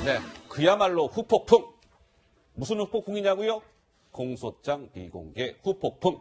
네, 그야말로 후폭풍. 무슨 후폭풍이냐고요? 공소장 비공개 후폭풍.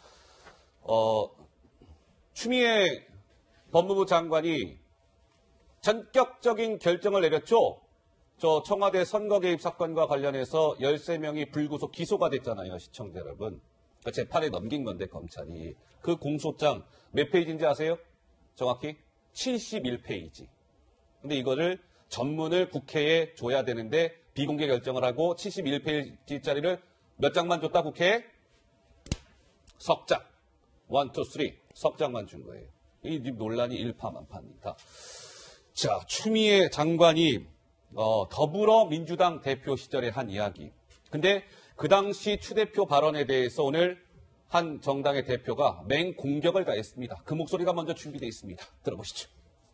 추미애 법무부 장관이 전격적인 결정을 내렸죠. 저 청와대 선거 개입 사건과 관련해서 13명이 불구속 기소가 됐잖아요, 시청자 여러분. 그러니까 재판에 넘긴 건데 검찰이. 그 공소장 몇 페이지인지 아세요? 정확히 71페이지. 근데 이거를 전문을 국회에 줘야 되는데 비공개 결정을 하고 71페이지짜리를 몇 장만 줬다 국회에? 석장. 1, 2, 3. 석장만 준 거예요. 이 논란이 일파만파입니다. 자, 추미애 장관이 더불어민주당 대표 시절에 한 이야기. 근데 그 당시 추 대표 발언에 대해서 오늘 한 정당의 대표가 맹공격을 가했습니다. 그 목소리가 먼저 준비되어 있습니다. 들어보시죠.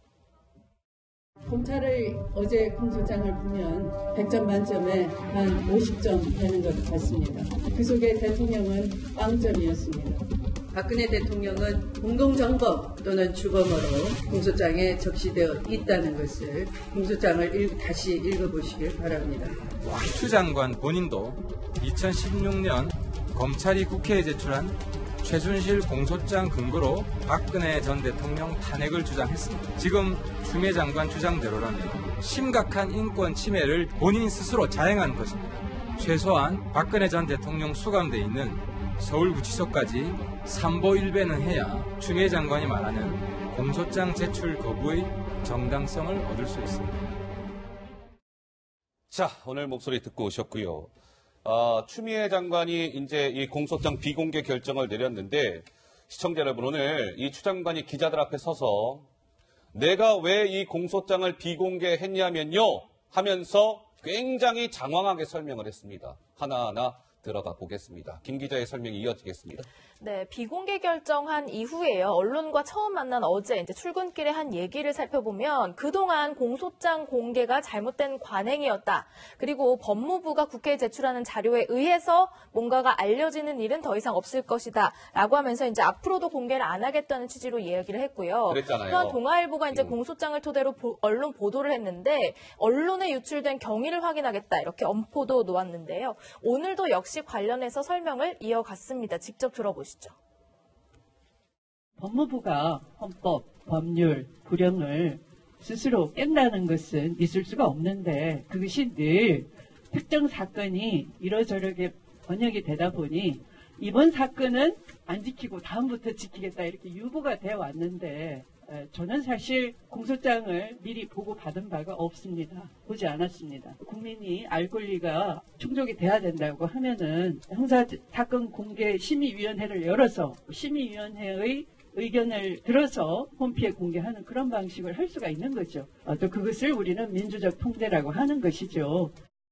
검찰의 어제 공소장을 보면 100점 만점에 한 50점 되는 것 같습니다. 그 속에 대통령은 빵점이었습니다. 박근혜 대통령은 공동정범 또는 주범으로 공소장에 적시되어 있다는 것을 공소장을 다시 읽어보시길 바랍니다. 추 장관 본인도 2016년 검찰이 국회에 제출한 최순실 공소장 근거로 박근혜 전 대통령 탄핵을 주장했습니다. 지금 추미애 장관 주장대로라면 심각한 인권 침해를 본인 스스로 자행한 것입니다. 최소한 박근혜 전 대통령 수감돼 있는 서울구치소까지 삼보일배는 해야 추미애 장관이 말하는 공소장 제출 거부의 정당성을 얻을 수 있습니다. 자, 오늘 목소리 듣고 오셨고요. 추미애 장관이 이제 이 공소장 비공개 결정을 내렸는데 시청자 여러분 오늘 이 추 장관이 기자들 앞에 서서 내가 왜 이 공소장을 비공개했냐면요 하면서 굉장히 장황하게 설명을 했습니다. 하나하나 들어가 보겠습니다. 김 기자의 설명이 이어지겠습니다. 네, 비공개 결정한 이후에요. 언론과 처음 만난 어제 이제 출근길에 한 얘기를 살펴보면 그동안 공소장 공개가 잘못된 관행이었다. 그리고 법무부가 국회에 제출하는 자료에 의해서 뭔가가 알려지는 일은 더 이상 없을 것이다. 라고 하면서 이제 앞으로도 공개를 안 하겠다는 취지로 이야기를 했고요. 그랬잖아요. 또한 동아일보가 이제 공소장을 토대로 언론 보도를 했는데 언론에 유출된 경위를 확인하겠다. 이렇게 엄포도 놓았는데요. 오늘도 역시 관련해서 설명을 이어갔습니다. 직접 들어보시죠. 법무부가 헌법, 법률, 구령을 스스로 깬다는 것은 있을 수가 없는데 그것이 늘 특정 사건이 이러저러게 번역이 되다 보니 이번 사건은 안 지키고 다음부터 지키겠다 이렇게 유보가 되어 왔는데 저는 사실 공소장을 미리 보고 받은 바가 없습니다. 보지 않았습니다. 국민이 알 권리가 충족이 돼야 된다고 하면은 형사사건 공개 심의위원회를 열어서 심의위원회의 의견을 들어서 홈피에 공개하는 그런 방식을 할 수가 있는 거죠. 또 그것을 우리는 민주적 통제라고 하는 것이죠.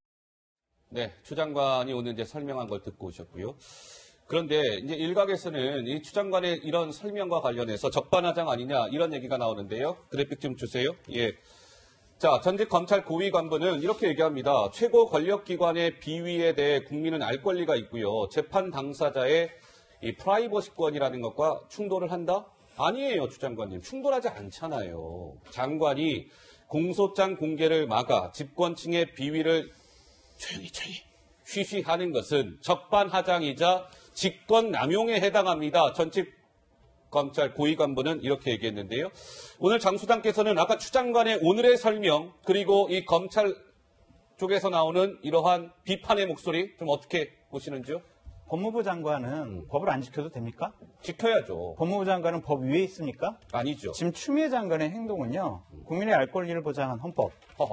네, 추 장관이 오늘 이제 설명한 걸 듣고 오셨고요. 그런데 이제 일각에서는 이 추 장관의 이런 설명과 관련해서 적반하장 아니냐 이런 얘기가 나오는데요. 그래픽 좀 주세요. 예. 자, 전직 검찰 고위 관부는 이렇게 얘기합니다. 최고 권력기관의 비위에 대해 국민은 알 권리가 있고요. 재판 당사자의 이 프라이버시권이라는 것과 충돌을 한다? 아니에요, 추 장관님. 충돌하지 않잖아요. 장관이 공소장 공개를 막아 집권층의 비위를 조용히 쉬쉬하는 것은 적반하장이자 직권 남용에 해당합니다. 전직 검찰 고위 관부는 이렇게 얘기했는데요. 오늘 장 수장께서는 아까 추 장관의 오늘의 설명 그리고 이 검찰 쪽에서 나오는 이러한 비판의 목소리 좀 어떻게 보시는지요? 법무부 장관은 법을 안 지켜도 됩니까? 지켜야죠. 법무부 장관은 법 위에 있습니까? 아니죠. 지금 추미애 장관의 행동은요. 국민의 알 권리를 보장한 헌법,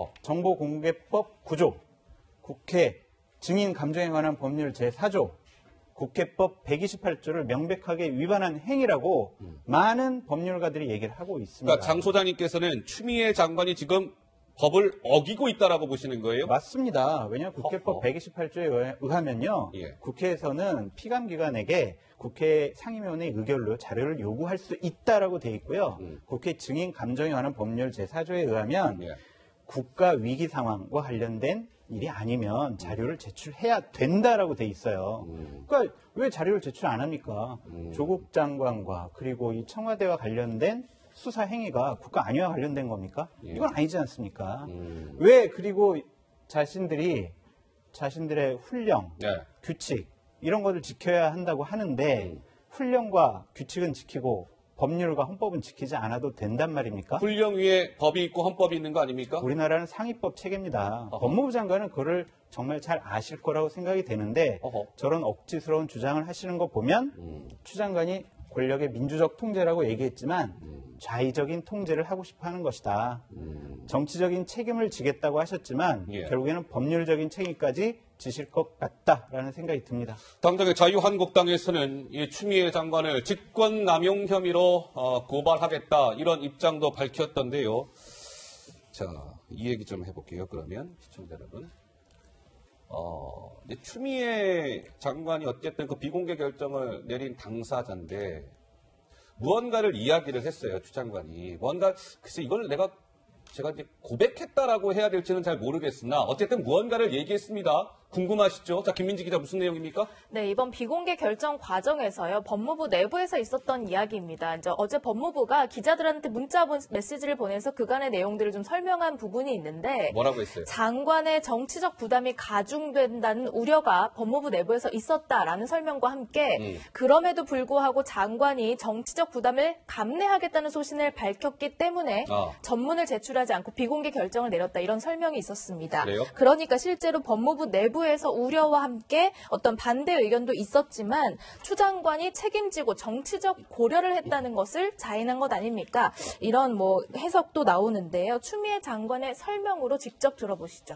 정보공개법 9조, 국회 증인 감정에 관한 법률 제4조, 국회법 128조를 명백하게 위반한 행위라고 많은 법률가들이 얘기를 하고 있습니다. 그러니까 장 소장님께서는 추미애 장관이 지금 법을 어기고 있다라고 보시는 거예요? 맞습니다. 왜냐하면 국회법 128조에 의하면요. 예. 국회에서는 피감기관에게 국회 상임위원회의 의결로 자료를 요구할 수 있다라고 돼 있고요. 국회 증인 감정에 관한 법률 제4조에 의하면 예. 국가 위기 상황과 관련된 일이 아니면 자료를 제출해야 된다라고 돼 있어요. 그러니까 왜 자료를 제출 안 합니까? 조국 장관과 그리고 이 청와대와 관련된 수사 행위가 국가 안위와 관련된 겁니까? 예. 이건 아니지 않습니까? 왜 그리고 자신들의 훈령, 네. 규칙 이런 것을 지켜야 한다고 하는데 훈령과 규칙은 지키고 법률과 헌법은 지키지 않아도 된단 말입니까? 훈령 위에 법이 있고 헌법이 있는 거 아닙니까? 우리나라는 상위법 체계입니다. 어허. 법무부 장관은 그거를 정말 잘 아실 거라고 생각이 되는데 어허. 저런 억지스러운 주장을 하시는 거 보면 추 장관이 권력의 민주적 통제라고 얘기했지만 좌의적인 통제를 하고 싶어 하는 것이다. 정치적인 책임을 지겠다고 하셨지만 예. 결국에는 법률적인 책임까지 지실 것 같다라는 생각이 듭니다. 당장의 자유한국당에서는 이 추미애 장관을 직권남용 혐의로 고발하겠다 이런 입장도 밝혔던데요. 자, 이 얘기 좀 해볼게요. 그러면 시청자 여러분. 이제 추미애 장관이 어쨌든 그 비공개 결정을 내린 당사자인데 무언가를 이야기를 했어요. 추 장관이. 뭔가 글쎄 이걸 제가 이제 고백했다라고 해야 될지는 잘 모르겠으나 어쨌든 무언가를 얘기했습니다. 궁금하시죠? 자, 김민지 기자 무슨 내용입니까? 네, 이번 비공개 결정 과정에서요, 법무부 내부에서 있었던 이야기입니다. 이제 어제 법무부가 기자들한테 문자 메시지를 보내서 그간의 내용들을 좀 설명한 부분이 있는데, 뭐라고 했어요? 장관의 정치적 부담이 가중된다는 우려가 법무부 내부에서 있었다라는 설명과 함께, 그럼에도 불구하고 장관이 정치적 부담을 감내하겠다는 소신을 밝혔기 때문에 전문을 제출하지 않고 비공개 결정을 내렸다, 이런 설명이 있었습니다. 그래요? 그러니까 실제로 법무부 내부에서 우려와 함께 어떤 반대 의견도 있었지만 추 장관이 책임지고 정치적 고려를 했다는 것을 자인한 것 아닙니까? 이런 해석도 나오는데요. 추미애 장관의 설명으로 직접 들어보시죠.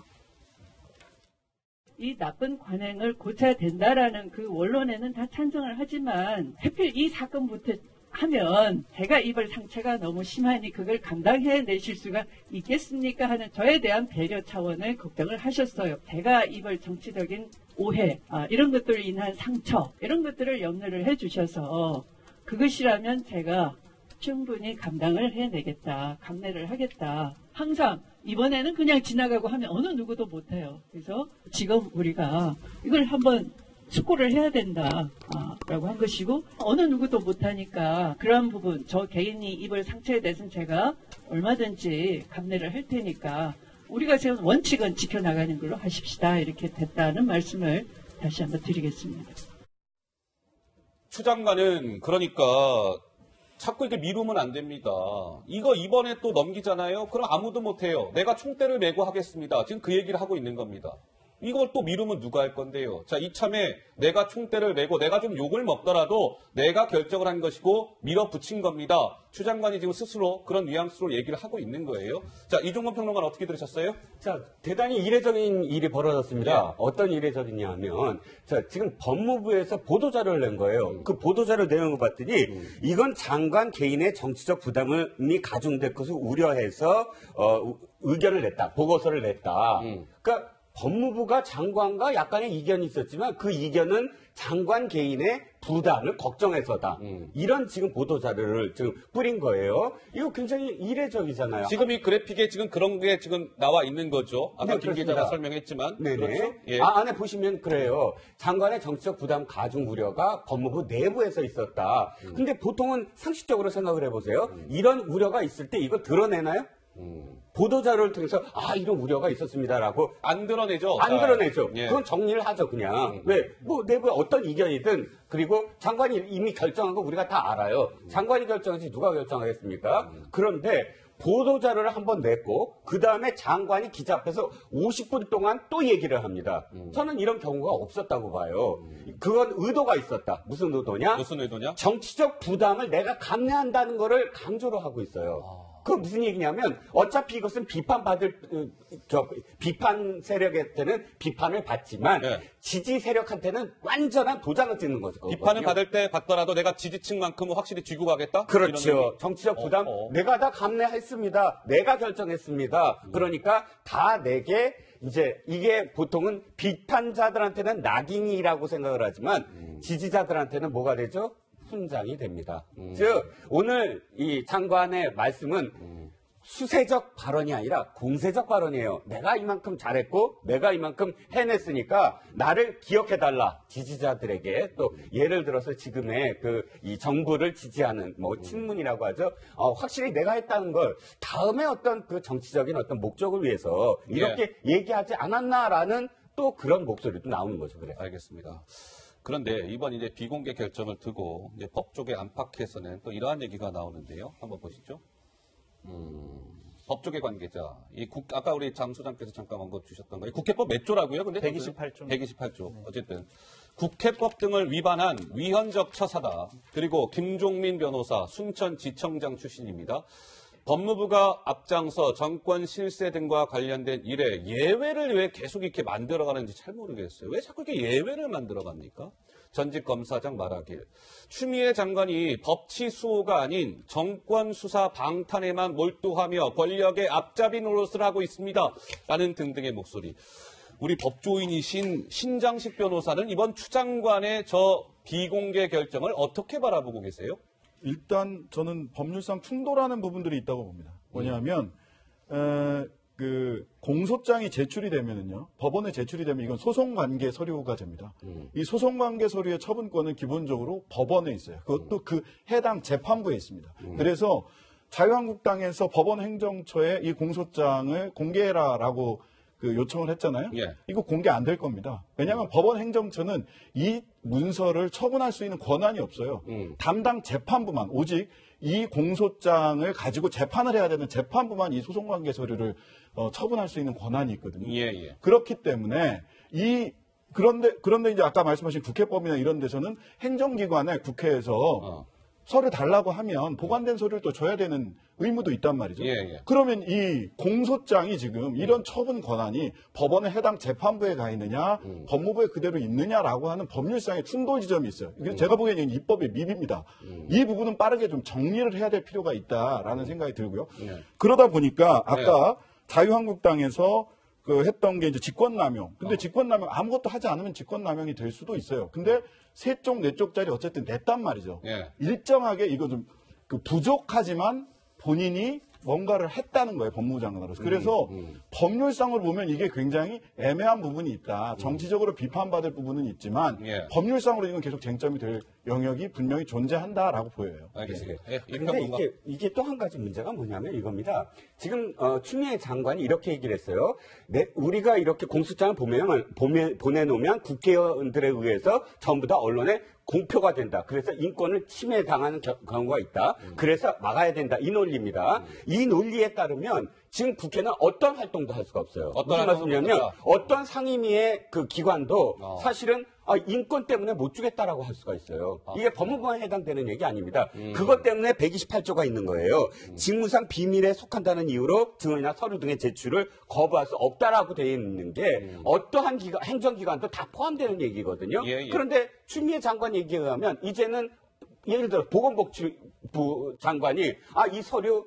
이 나쁜 관행을 고쳐야 된다라는 그 원론에는 다 찬성을 하지만 하필 이 사건부터 하면 제가 입을 상처가 너무 심하니 그걸 감당해내실 수가 있겠습니까 하는 저에 대한 배려 차원의 걱정을 하셨어요. 제가 입을 정치적인 오해, 이런 것들로 인한 상처, 이런 것들을 염려를 해주셔서 그것이라면 제가 충분히 감당을 해내겠다, 감내를 하겠다. 항상 이번에는 그냥 지나가고 하면 어느 누구도 못해요. 그래서 지금 우리가 이걸 한번 숙고를 해야 된다 라고 한 것이고, 어느 누구도 못하니까 그런 부분, 저 개인이 입을 상처에 대해서는 제가 얼마든지 감내를 할 테니까 우리가 지금 원칙은 지켜나가는 걸로 하십시다, 이렇게 됐다는 말씀을 다시 한번 드리겠습니다. 추 장관은 그러니까 자꾸 이렇게 미루면 안 됩니다. 이거 이번에 또 넘기잖아요. 그럼 아무도 못해요. 내가 총대를 메고 하겠습니다. 지금 그 얘기를 하고 있는 겁니다. 이걸 또 미루면 누가 할 건데요. 자, 이참에 내가 총대를 메고 내가 좀 욕을 먹더라도 내가 결정을 한 것이고 밀어붙인 겁니다. 추 장관이 지금 스스로 그런 뉘앙스로 얘기를 하고 있는 거예요. 자, 이종건 평론가는 어떻게 들으셨어요? 자, 대단히 이례적인 일이 벌어졌습니다. 어떤 이례적이냐면, 자, 지금 법무부에서 보도자료를 낸 거예요. 그 보도자료 내용을 봤더니, 이건 장관 개인의 정치적 부담이 가중될 것을 우려해서, 의견을 냈다. 보고서를 냈다. 그러니까, 법무부가 장관과 약간의 이견이 있었지만 그 이견은 장관 개인의 부담을 걱정해서다. 이런 지금 보도자료를 지금 뿌린 거예요. 이거 굉장히 이례적이잖아요. 지금 이 그래픽에 지금 그런 게 지금 나와 있는 거죠. 아까 네, 김 기자가 설명했지만. 네네. 그렇죠? 예. 안에 보시면 그래요. 장관의 정치적 부담 가중 우려가 법무부 내부에서 있었다. 근데 보통은 상식적으로 생각을 해보세요. 이런 우려가 있을 때 이거 드러내나요? 보도자료를 통해서 이런 우려가 있었습니다라고 안 드러내죠. 안 드러내죠. 예. 그건 정리를 하죠, 그냥. 왜? 내부에 어떤 이견이든, 그리고 장관이 이미 결정한 거 우리가 다 알아요. 장관이 결정하지 누가 결정하겠습니까? 그런데 보도자료를 한번 냈고, 그 다음에 장관이 기자 앞에서 50분 동안 또 얘기를 합니다. 저는 이런 경우가 없었다고 봐요. 그건 의도가 있었다. 무슨 의도냐? 무슨 의도냐? 정치적 부담을 내가 감내한다는 거를 강조를 하고 있어요. 그건 무슨 얘기냐면 어차피 이것은 비판 세력한테는 비판을 받지만 네. 지지 세력한테는 완전한 도장을 찍는 거죠. 비판을 받을 때 받더라도 내가 지지층만큼은 확실히 쥐고 가겠다? 그렇죠. 이런 의미? 정치적 부담 내가 다 감내했습니다. 내가 결정했습니다. 그러니까 다 내게 이제 이게 보통은 비판자들한테는 낙인이라고 생각을 하지만 지지자들한테는 뭐가 되죠? 훈장이 됩니다. 즉 오늘 이 장관의 말씀은 수세적 발언이 아니라 공세적 발언이에요. 내가 이만큼 잘했고 내가 이만큼 해냈으니까 나를 기억해달라. 지지자들에게 또 예를 들어서 지금의 이 정부를 지지하는 뭐 친문이라고 하죠. 확실히 내가 했다는 걸 다음에 어떤 그 정치적인 어떤 목적을 위해서 이렇게 얘기하지 않았나라는 또 그런 목소리도 나오는 거죠. 그래. 알겠습니다. 그런데 이번 이제 비공개 결정을 두고 이제 법 쪽의 안팎에서는 또 이러한 얘기가 나오는데요. 한번 보시죠. 법조계 관계자. 아까 우리 장 소장께서 잠깐 언급 주셨던 거. 국회법 몇 조라고요? 근데 128조. 128조. 어쨌든 국회법 등을 위반한 위헌적 처사다. 그리고 김종민 변호사 순천지청장 출신입니다. 법무부가 앞장서 정권 실세 등과 관련된 일에 예외를 왜 계속 이렇게 만들어가는지 잘 모르겠어요. 왜 자꾸 이렇게 예외를 만들어갑니까? 전직 검사장 말하길. 추미애 장관이 법치 수호가 아닌 정권 수사 방탄에만 몰두하며 권력의 앞잡이 노릇을 하고 있습니다. 라는 등등의 목소리. 우리 법조인이신 신장식 변호사는 이번 추 장관의 저 비공개 결정을 어떻게 바라보고 계세요? 일단 저는 법률상 충돌하는 부분들이 있다고 봅니다. 뭐냐면 그 공소장이 제출이 되면은요, 법원에 제출이 되면 이건 소송관계 서류가 됩니다. 이 소송관계 서류의 처분권은 기본적으로 법원에 있어요. 그것도 그 해당 재판부에 있습니다. 그래서 자유한국당에서 법원 행정처에 이 공소장을 공개해라라고 그 요청을 했잖아요. 예. 이거 공개 안 될 겁니다. 왜냐하면 법원 행정처는 이 문서를 처분할 수 있는 권한이 없어요. 담당 재판부만, 오직 이 공소장을 가지고 재판을 해야 되는 재판부만 이 소송관계 서류를 처분할 수 있는 권한이 있거든요. 예, 예. 그렇기 때문에 그런데 이제 아까 말씀하신 국회법이나 이런 데서는 행정기관에 국회에서 서류 달라고 하면 보관된 서류를 또 줘야 되는 의무도 있단 말이죠. 예, 예. 그러면 이 공소장이 지금 이런 처분 권한이 법원의 해당 재판부에 가 있느냐, 법무부에 그대로 있느냐라고 하는 법률상의 충돌 지점이 있어요. 제가 보기에는 입법의 미비입니다. 이 부분은 빠르게 좀 정리를 해야 될 필요가 있다라는 생각이 들고요. 예. 그러다 보니까 아까 자유한국당에서 했던 게 이제 직권남용. 근데 직권남용 아무것도 하지 않으면 직권남용이 될 수도 있어요. 근데 3쪽, 4쪽짜리 어쨌든 냈단 말이죠. 예. 일정하게 이거 좀 부족하지만 본인이 뭔가를 했다는 거예요, 법무부 장관으로서. 그래서 법률상으로 보면 이게 굉장히 애매한 부분이 있다. 정치적으로 비판받을 부분은 있지만 예. 법률상으로 이건 계속 쟁점이 될 영역이 분명히 존재한다라고 보여요. 알겠습니다. 예, 근데 이게 또 한 가지 문제가 뭐냐면 이겁니다. 지금 추미애 장관이 이렇게 얘기를 했어요. 우리가 이렇게 공소장을 보내놓으면 국회의원들에 의해서 전부 다 언론에 공표가 된다. 그래서 인권을 침해당하는 경우가 있다. 그래서 막아야 된다. 이 논리입니다. 이 논리에 따르면 지금 국회는 어떤 활동도 할 수가 없어요. 무슨 말씀이냐면 어떤 상임위의 그 기관도 사실은 인권 때문에 못 주겠다라고 할 수가 있어요. 이게 법무부에 해당되는 얘기 아닙니다. 그것 때문에 128조가 있는 거예요. 직무상 비밀에 속한다는 이유로 증언이나 서류 등의 제출을 거부할 수 없다라고 되어 있는 게 어떠한 행정기관도 다 포함되는 얘기거든요. 예, 예. 그런데 추미애 장관 얘기에 의하면 이제는 예를 들어 보건복지부 장관이 이 서류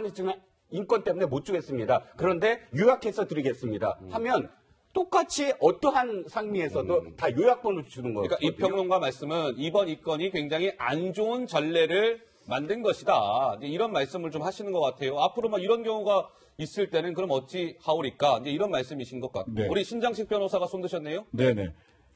인권 때문에 못 주겠습니다. 그런데 요약해서 드리겠습니다. 하면 똑같이 어떠한 상미에서도 다 요약본을 주는 거예요. 그러니까 이 평론가 말씀은 이번 입건이 굉장히 안 좋은 전례를 만든 것이다. 이제 이런 말씀을 좀 하시는 것 같아요. 앞으로 뭐 이런 경우가 있을 때는 그럼 어찌 하오리까? 이제 이런 말씀이신 것 같고. 네. 우리 신장식 변호사가 손드셨네요. 네네.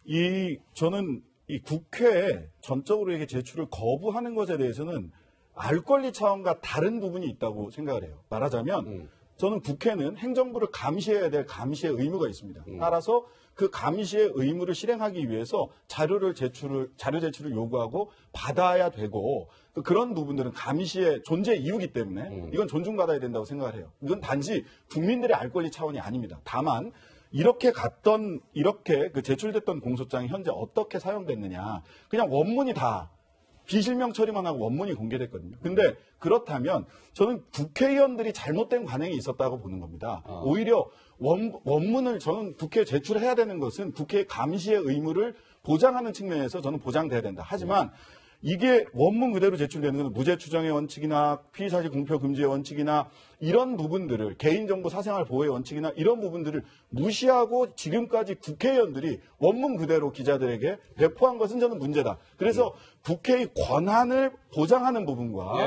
저는 이 국회에 전적으로 이게 제출을 거부하는 것에 대해서는 알 권리 차원과 다른 부분이 있다고 생각을 해요. 말하자면 저는 국회는 행정부를 감시해야 될 감시의 의무가 있습니다. 따라서 그 감시의 의무를 실행하기 위해서 자료 제출을 요구하고 받아야 되고 그런 부분들은 감시의 존재 이유이기 때문에 이건 존중받아야 된다고 생각을 해요. 이건 단지 국민들의 알 권리 차원이 아닙니다. 다만 이렇게 그 제출됐던 공소장이 현재 어떻게 사용됐느냐. 그냥 원문이 다 비실명 처리만 하고 원문이 공개됐거든요. 근데 그렇다면 저는 국회의원들이 잘못된 관행이 있었다고 보는 겁니다. 오히려 원문을 저는 국회에 제출해야 되는 것은 국회의 감시의 의무를 보장하는 측면에서 저는 보장돼야 된다. 하지만 이게 원문 그대로 제출되는 건 무죄 추정의 원칙이나 피의사실 공표 금지의 원칙이나 이런 부분들을 개인정보 사생활 보호의 원칙이나 이런 부분들을 무시하고 지금까지 국회의원들이 원문 그대로 기자들에게 배포한 것은 저는 문제다. 그래서 국회의 권한을 보장하는 부분과 예.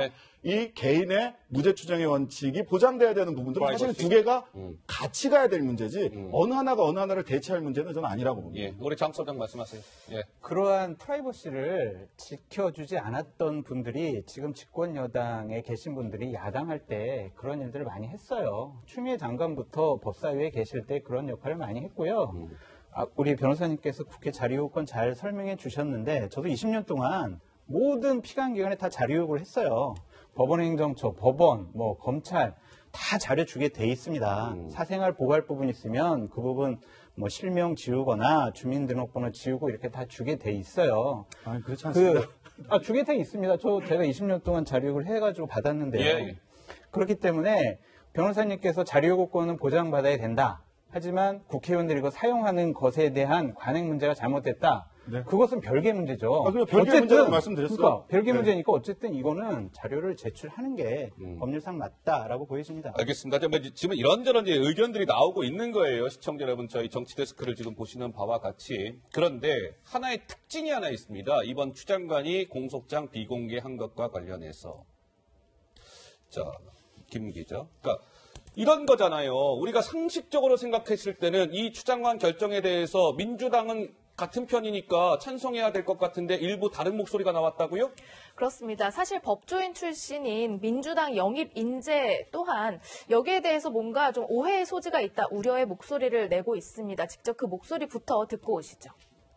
이 개인의 무죄 추정의 원칙이 보장돼야 되는 부분들은 사실 두 개가 같이 가야 될 문제지 어느 하나가 어느 하나를 대체할 문제는 저는 아니라고 봅니다. 예, 우리 장 소장 말씀하세요. 예. 그러한 프라이버시를 지켜주지 않았던 분들이 지금 집권 여당에 계신 분들이 야당할 때 그런 일들을 많이 했어요. 추미애 장관부터 법사위에 계실 때 그런 역할을 많이 했고요. 우리 변호사님께서 국회 자료요건 잘 설명해 주셨는데 저도 20년 동안 모든 피감기관에 다 자료요구를 했어요. 법원행정처, 법원, 뭐 검찰 다 자료 주게 돼 있습니다. 사생활 보호할 부분 있으면 그 부분 뭐 실명 지우거나 주민등록번호 지우고 이렇게 다 주게 돼 있어요. 아니, 그렇지 않습니다. 주게 돼 있습니다. 제가 20년 동안 자료요구를 해가지고 받았는데요. 예. 그렇기 때문에 변호사님께서 자료요구권은 보장받아야 된다. 하지만 국회의원들이 이거 사용하는 것에 대한 관행 문제가 잘못됐다. 네. 그것은 별개 문제죠. 그럼 별개 문제라고 말씀드렸어요. 그러니까 별개 네. 문제니까 어쨌든 이거는 자료를 제출하는 게 법률상 맞다라고 보여집니다. 알겠습니다. 지금 이런저런 이제 의견들이 나오고 있는 거예요. 시청자 여러분, 저희 정치데스크를 지금 보시는 바와 같이. 그런데 하나의 특징이 하나 있습니다. 이번 추 장관이 공소장 비공개한 것과 관련해서. 자, 김 기자. 그러니까 이런 거잖아요. 우리가 상식적으로 생각했을 때는 이 추 장관 결정에 대해서 민주당은 같은 편이니까 찬성해야 될 것 같은데 일부 다른 목소리가 나왔다고요? 그렇습니다. 사실 법조인 출신인 민주당 영입 인재 또한 여기에 대해서 뭔가 좀 오해의 소지가 있다, 우려의 목소리를 내고 있습니다. 직접 그 목소리부터 듣고 오시죠.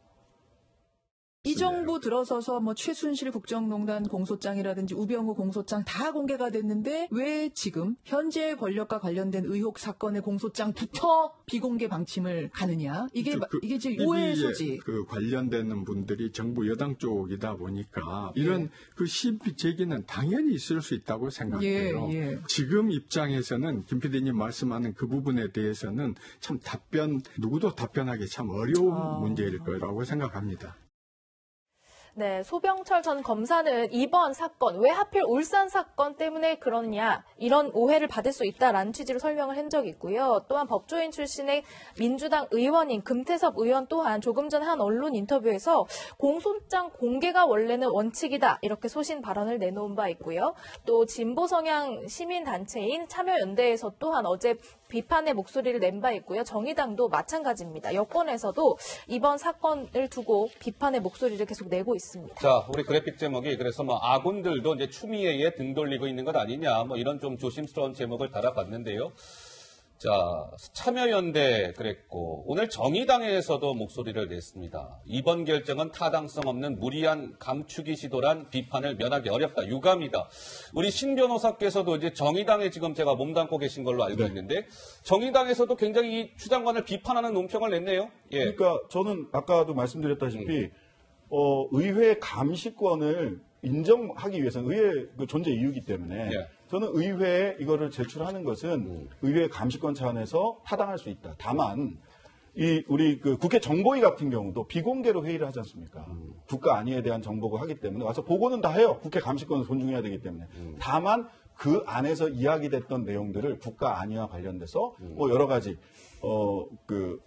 이 정부 들어서서 뭐 최순실 국정농단 공소장이라든지 우병우 공소장 다 공개가 됐는데 왜 지금 현재 권력과 관련된 의혹 사건의 공소장부터 비공개 방침을 가느냐? 이게 지금 오해의 소지. 그 관련되는 분들이 정부 여당 쪽이다 보니까 이런 그 시비 제기는 당연히 있을 수 있다고 생각해요. 예. 지금 입장에서는 김 PD님 말씀하는 그 부분에 대해서는 참 누구도 답변하기 참 어려운 문제일 거라고 생각합니다. 네, 소병철 전 검사는 이번 사건, 왜 하필 울산 사건 때문에 그러냐, 이런 오해를 받을 수 있다라는 취지로 설명을 한 적이 있고요. 또한 법조인 출신의 민주당 의원인 금태섭 의원 또한 조금 전 한 언론 인터뷰에서 공소장 공개가 원래는 원칙이다, 이렇게 소신 발언을 내놓은 바 있고요. 또 진보 성향 시민단체인 참여연대에서 또한 어제 비판의 목소리를 낸 바 있고요. 정의당도 마찬가지입니다. 여권에서도 이번 사건을 두고 비판의 목소리를 계속 내고 있습니다. 자, 우리 그래픽 제목이 그래서 뭐 아군들도 이제 추미애에 등 돌리고 있는 것 아니냐, 뭐 이런 좀 조심스러운 제목을 달아봤는데요. 자, 참여연대 그랬고 오늘 정의당에서도 목소리를 냈습니다. 이번 결정은 타당성 없는 무리한 감추기 시도란 비판을 면하기 어렵다. 유감이다. 우리 신 변호사께서도 이제 정의당에 지금 제가 몸담고 계신 걸로 알고 있는데 정의당에서도 굉장히 이 추 장관을 비판하는 논평을 냈네요. 예. 그러니까 저는 아까도 말씀드렸다시피 의회 감시권을 인정하기 위해서는 의회 그 존재 이유이기 때문에 저는 의회에 이거를 제출하는 것은 의회 감시권 차원에서 타당할 수 있다. 다만 우리 그 국회 정보위 같은 경우도 비공개로 회의를 하지 않습니까? 국가 안위에 대한 정보가 하기 때문에 와서 보고는 다 해요. 국회 감시권을 존중해야 되기 때문에. 다만 그 안에서 이야기됐던 내용들을 국가 안위와 관련돼서 뭐 여러 가지 그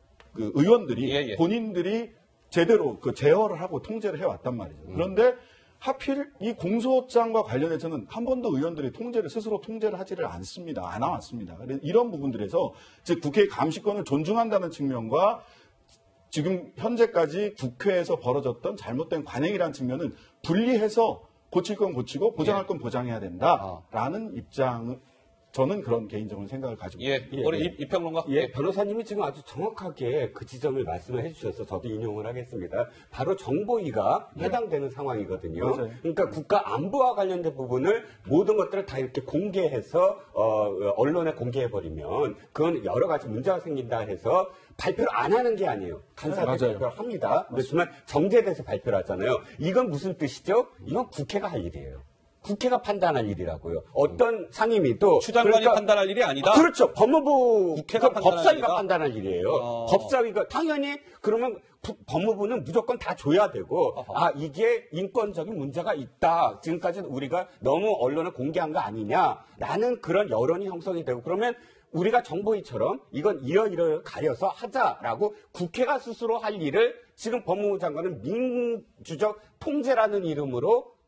의원들이 본인들이 제대로 그 제어를 하고 통제를 해왔단 말이죠. 그런데 하필 이 공소장과 관련해서는 한 번도 의원들이 스스로 통제를 하지를 않습니다. 안 나왔습니다. 그래서 이런 부분들에서 즉 국회의 감시권을 존중한다는 측면과 지금 현재까지 국회에서 벌어졌던 잘못된 관행이라는 측면은 분리해서 고칠 건 고치고 보장할 건 보장해야 된다라는 입장을 저는 그런 개인적인 생각을 가지고 있습니다. 우리 이평론가. 변호사님이 지금 아주 정확하게 그 지점을 말씀을 해주셔서 저도 인용을 하겠습니다. 바로 정보위가 해당되는 상황이거든요. 맞아요. 그러니까 국가 안보와 관련된 부분을 모든 것들을 다 이렇게 공개해서 언론에 공개해버리면 그건 여러 가지 문제가 생긴다 해서 발표를 안 하는 게 아니에요. 간사한테 발표를 합니다. 그렇지만 정제돼서 발표를 하잖아요. 이건 무슨 뜻이죠? 이건 국회가 할 일이에요. 국회가 판단할 일이라고요. 어떤 상임위도 추 장관이 판단할 일이 아니다. 그렇죠. 법무부 국회가 법사위가 판단할 일이에요. 법사위가 당연히 그러면 법무부는 무조건 다 줘야 되고 이게 인권적인 문제가 있다. 지금까지는 우리가 너무 언론을 공개한 거 아니냐라는 그런 여론이 형성이 되고 그러면 우리가 정보위처럼 이건 이러이러 가려서 하자라고 국회가 스스로 할 일을 지금 법무부 장관은 민주적 통제라는 이름으로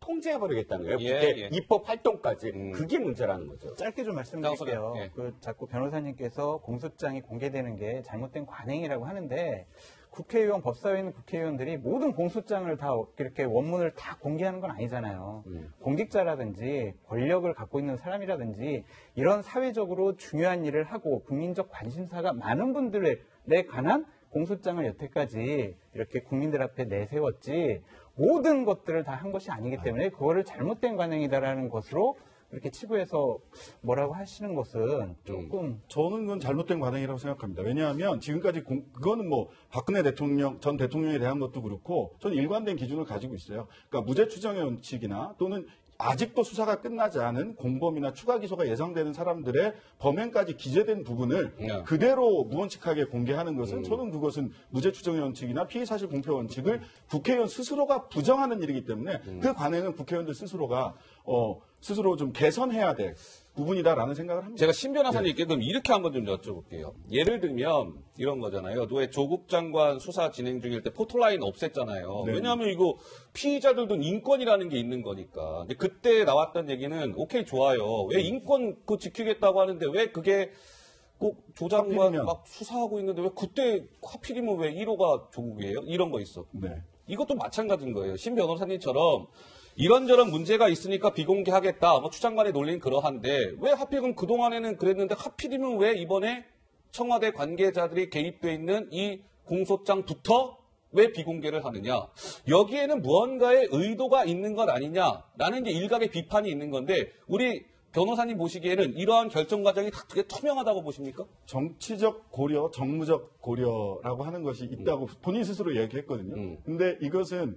통제해버리겠다는 거예요. 예, 국회 예. 입법 활동까지. 그게 문제라는 거죠. 짧게 좀 말씀드릴게요. 예. 자꾸 변호사님께서 공소장이 공개되는 게 잘못된 관행이라고 하는데 국회의원, 법사위에 있는 국회의원들이 모든 공소장을 다 이렇게 원문을 다 공개하는 건 아니잖아요. 공직자라든지 권력을 갖고 있는 사람이라든지 이런 사회적으로 중요한 일을 하고 국민적 관심사가 많은 분들에 관한 공소장을 여태까지 이렇게 국민들 앞에 내세웠지 모든 것들을 다 한 것이 아니기 때문에 그거를 잘못된 관행이다라는 것으로 이렇게 치부해서 뭐라고 하시는 것은 조금 저는 그건 잘못된 관행이라고 생각합니다. 왜냐하면 지금까지 그거는 뭐 박근혜 전 대통령에 대한 것도 그렇고 저는 일관된 기준을 가지고 있어요. 그러니까 무죄 추정의 원칙이나 또는 아직도 수사가 끝나지 않은 공범이나 추가 기소가 예상되는 사람들의 범행까지 기재된 부분을 그대로 무원칙하게 공개하는 것은 저는 그것은 무죄 추정의 원칙이나 피의사실 공표 원칙을 국회의원 스스로가 부정하는 일이기 때문에 그 관행은 국회의원들 스스로가 스스로 좀 개선해야 될 부분이다라는 생각을 합니다. 제가 신 변호사님께 그럼 이렇게 한번 좀 여쭤볼게요. 예를 들면 이런 거잖아요. 왜 조국 장관 수사 진행 중일 때 포토라인 없앴잖아요. 네. 왜냐하면 이거 피의자들도 인권이라는 게 있는 거니까. 근데 그때 나왔던 얘기는 오케이 좋아요. 왜 인권 그거 지키겠다고 하는데 왜 그게 꼭 조장관 하필이면. 막 수사하고 있는데 왜 그때 하필이면 왜 1호가 조국이에요? 이런 거 있어. 네. 이것도 마찬가지인 거예요. 신 변호사님처럼 이런저런 문제가 있으니까 비공개하겠다. 뭐 추장관의 논리는 그러한데 왜 하필 그럼 그동안에는 그랬는데 하필이면 왜 이번에 청와대 관계자들이 개입돼 있는 이 공소장부터 왜 비공개를 하느냐. 여기에는 무언가의 의도가 있는 것 아니냐라는 게 일각의 비판이 있는 건데 우리 변호사님 보시기에는 이러한 결정 과정이 다 되게 투명하다고 보십니까? 정치적 고려, 정무적 고려라고 하는 것이 있다고 본인 스스로 얘기했거든요. 근데 이것은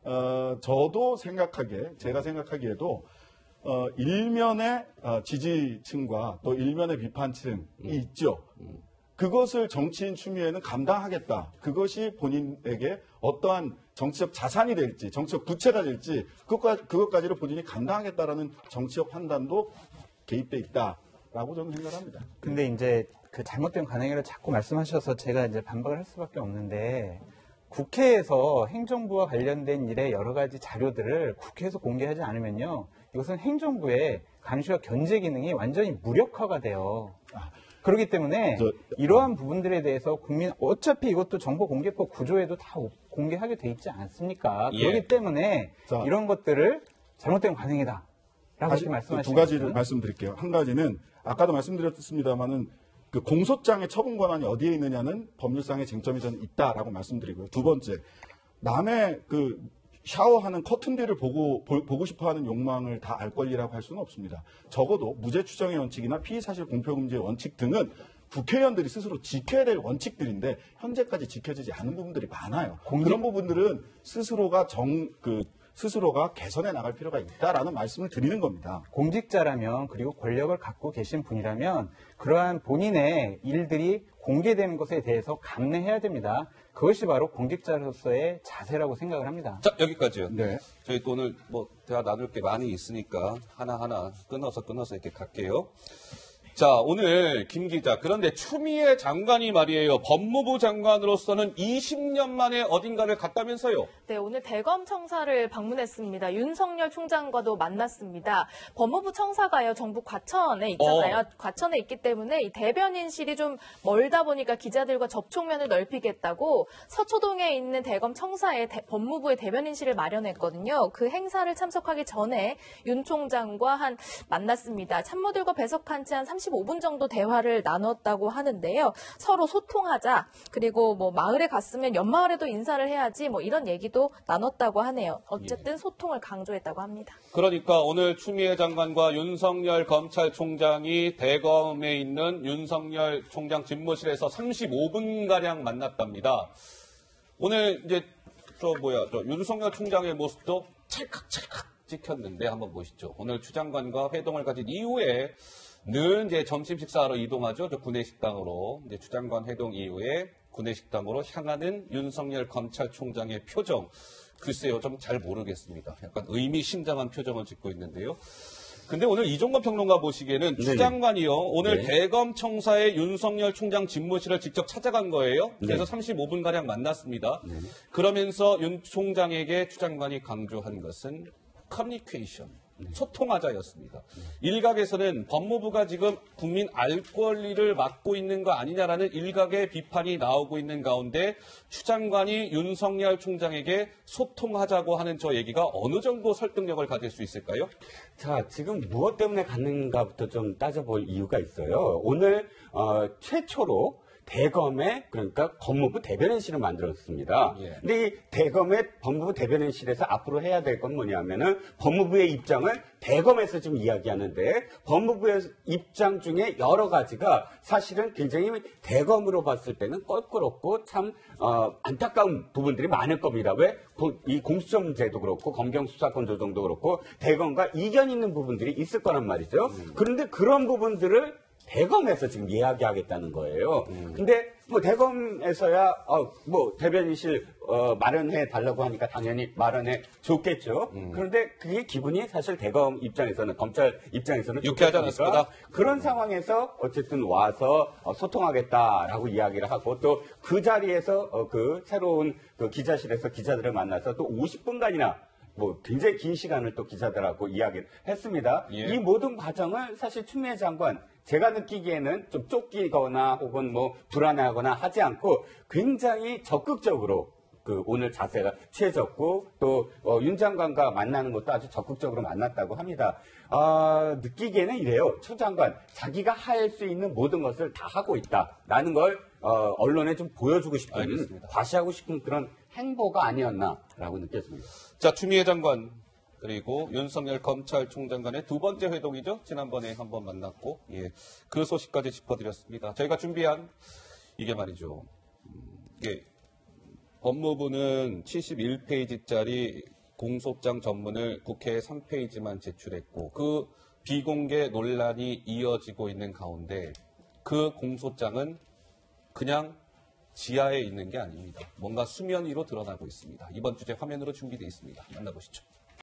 저도 제가 생각하기에도 일면의 지지층과 또 일면의 비판층이 있죠. 그것을 정치인 추미애는 감당하겠다. 그것이 본인에게 어떠한 정치적 자산이 될지, 정치적 부채가 될지 그것까지를 본인이 감당하겠다라는 정치적 판단도 개입돼 있다라고 저는 생각합니다. 근데 이제 그 잘못된 관행이라 자꾸 말씀하셔서 제가 이제 반박을 할 수밖에 없는데 국회에서 행정부와 관련된 일의 여러 가지 자료들을 국회에서 공개하지 않으면요. 이것은 행정부의 감시와 견제 기능이 완전히 무력화가 돼요. 그렇기 때문에 이러한 부분들에 대해서 어차피 이것도 정보공개법 구조에도 다 공개하게 돼 있지 않습니까? 예. 그렇기 때문에 이런 것들을 잘못된 관행이다. 라고 이렇게 말씀하시는 두 가지를 말씀드릴게요. 한 가지는 아까도 말씀드렸습니다만은 그 공소장의 처분 권한이 어디에 있느냐는 법률상의 쟁점이 저는 있다라고 말씀드리고요. 두 번째, 남의 그 샤워하는 커튼 뒤를 보고 싶어하는 욕망을 다 알 권리라고 할 수는 없습니다. 적어도 무죄 추정의 원칙이나 피의사실 공표금지의 원칙 등은 국회의원들이 스스로 지켜야 될 원칙들인데 현재까지 지켜지지 않은 부분들이 많아요. 그런 부분들은 스스로가 개선해 나갈 필요가 있다라는 말씀을 드리는 겁니다. 공직자라면 그리고 권력을 갖고 계신 분이라면 그러한 본인의 일들이 공개되는 것에 대해서 감내해야 됩니다. 그것이 바로 공직자로서의 자세라고 생각을 합니다. 자, 여기까지요. 네. 저희 또 오늘 뭐 대화 나눌 게 많이 있으니까 하나하나 끊어서 이렇게 갈게요. 자, 오늘 김 기자. 그런데 추미애 장관이 말이에요. 법무부 장관으로서는 20년 만에 어딘가를 갔다면서요? 네, 오늘 대검 청사를 방문했습니다. 윤석열 총장과도 만났습니다. 법무부 청사가요, 정부 과천에 있잖아요. 과천에 있기 때문에 이 대변인실이 좀 멀다 보니까 기자들과 접촉면을 넓히겠다고 서초동에 있는 대검 청사에 법무부의 대변인실을 마련했거든요. 그 행사를 참석하기 전에 윤 총장과 만났습니다. 참모들과 배석한 채 한 35분 정도 대화를 나눴다고 하는데요. 서로 소통하자. 그리고 뭐 마을에 갔으면 옆마을에도 인사를 해야지 뭐 이런 얘기도 나눴다고 하네요. 어쨌든 소통을 강조했다고 합니다. 그러니까 오늘 추미애 장관과 윤석열 검찰총장이 대검에 있는 윤석열 총장 집무실에서 35분가량 만났답니다. 오늘 이제 윤석열 총장의 모습도 찰칵찰칵 찍혔는데 한번 보시죠. 오늘 추 장관과 회동을 가진 이후에 늘 이제 점심 식사하러 이동하죠. 구내식당으로. 이제 추 장관 회동 이후에 구내식당으로 향하는 윤석열 검찰총장의 표정. 글쎄요, 좀 잘 모르겠습니다. 약간 의미심장한 표정을 짓고 있는데요. 근데 오늘 이종건 평론가 보시기에는 추 장관이요. 오늘 대검 청사의 윤석열 총장 집무실을 직접 찾아간 거예요. 그래서 35분가량 만났습니다. 그러면서 윤 총장에게 추 장관이 강조한 것은 커뮤니케이션, 소통하자였습니다. 일각에서는 법무부가 지금 국민 알 권리를 막고 있는 거 아니냐라는 일각의 비판이 나오고 있는 가운데 추 장관이 윤석열 총장에게 소통하자고 하는 저 얘기가 어느 정도 설득력을 가질 수 있을까요? 자, 지금 무엇 때문에 갔는가부터 좀 따져볼 이유가 있어요. 오늘 최초로 대검의 그러니까 법무부 대변인실을 만들었습니다. 예. 근데 이 대검의 법무부 대변인실에서 앞으로 해야 될 건 뭐냐면은 법무부의 입장을 대검에서 좀 이야기하는데 법무부의 입장 중에 여러 가지가 사실은 굉장히 대검으로 봤을 때는 껄끄럽고 참 안타까운 부분들이 많을 겁니다. 왜? 이 공수처제도 그렇고 검경 수사권 조정도 그렇고 대검과 이견 있는 부분들이 있을 거란 말이죠. 그런데 그런 부분들을 대검에서 지금 이야기하겠다는 거예요. 근데 뭐 대검에서야 뭐 대변인실 마련해 달라고 하니까 당연히 마련해 줬겠죠. 그런데 그게 기분이 사실 대검 입장에서는 검찰 입장에서는 유쾌하지 않았습니다. 그런 상황에서 어쨌든 와서 소통하겠다라고 이야기를 하고 또 그 자리에서 그 새로운 그 기자실에서 기자들을 만나서 또 50분간이나 뭐 굉장히 긴 시간을 또 기자들하고 이야기를 했습니다. 예. 이 모든 과정을 사실 추미애 장관 제가 느끼기에는 좀 쫓기거나 혹은 뭐 불안해하거나 하지 않고 굉장히 적극적으로 그 오늘 자세가 취해졌고 또 윤 장관과 만나는 것도 아주 적극적으로 만났다고 합니다. 느끼기에는 이래요. 추 장관 자기가 할 수 있는 모든 것을 다 하고 있다라는 걸 언론에 좀 보여주고 싶은 알겠습니다. 과시하고 싶은 그런 행보가 아니었나라고 느꼈습니다. 자, 추미애 장관 그리고 윤석열 검찰총장 간의 두 번째 회동이죠. 지난번에 한번 만났고 그 소식까지 짚어드렸습니다. 저희가 준비한 이게 말이죠. 이게 법무부는 71페이지짜리 공소장 전문을 국회에 3페이지만 제출했고 그 비공개 논란이 이어지고 있는 가운데 그 공소장은 그냥 지하에 있는 게 아닙니다. 뭔가 수면 위로 드러나고 있습니다. 이번 주제 화면으로 준비되어 있습니다. 만나보시죠.